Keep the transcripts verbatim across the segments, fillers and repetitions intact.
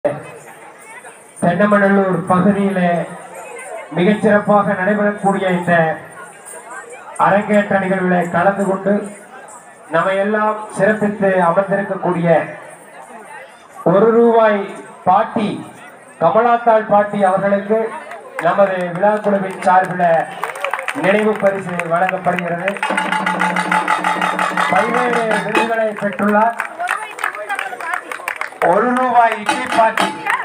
தென்னமநல்லூர் பகுதியிலே மிகச்சிறப்பாக நடைபெறக்கூடிய இந்த அரங்கேற்ற நிகழ்வில் கலந்து கொண்டு நம்ம எல்லாம் சிறப்பித்து அமர்ந்திருக்கக்கூடிய ஒரு ரூபாய் பாட்டி கமலாத்தாள் பாட்டி அவர்களுக்கு நமது விழா குழுவின் சார்பில் நினைவு பரிசு வழங்கப்படுகிறது. பல்வேறு விருதுகளை பெற்றுள்ளார். ஒரு ரூபாய் இட்லி பாட்டி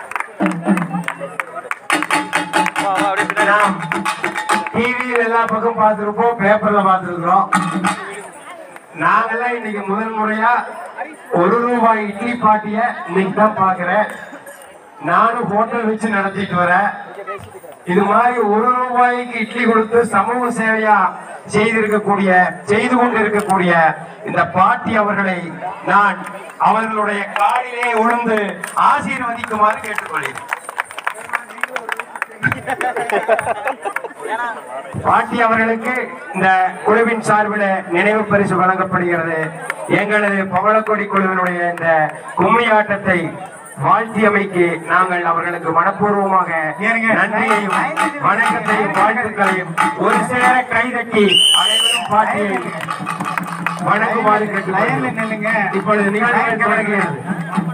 நாம் டிவியில் எல்லா பக்கம் பார்த்திருப்போம், பேப்பர்ல பார்த்திருக்கிறோம். நாங்கெல்லாம் இன்னைக்கு முதல் முறையா ஒரு ரூபாய் இட்லி பாட்டிய இன்னைக்கு தான் பாக்குறேன். நானும் ஹோட்டல் வச்சு நடத்திட்டு வரேன். இது மாதிரி ஒரு ரூபாய்க்கு இட்லி கொடுத்து சமூக சேவையா செய்திருக்கக்கூடிய செய்து கொண்டு இருக்கக்கூடிய இந்த பாட்டி அவர்களை நான் அவர்களுடைய காலிலே உழுந்து ஆசீர்வதிக்குமாறு கேட்டுக்கொள்கிறேன். பாட்டி அவர்களுக்கு இந்த குழுவின் சார்பில் நினைவு பரிசு வழங்கப்படுகிறது. எங்களது பவளக்கொடி குழுவினுடைய இந்த கும்மி ஆட்டத்தை வாழ்த்தியமைக்கு நாங்கள் அவர்களுக்கு மனப்பூர்வமாக நன்றியையும் வணக்கத்தையும் வாழ்த்துக்களையும் ஒரு சேர கைதட்டி அனைவரும் பாட்டியை வணங்குமாறு கேட்டு இப்பொழுது நிகழ்ச்சி தொடங்குகிறது.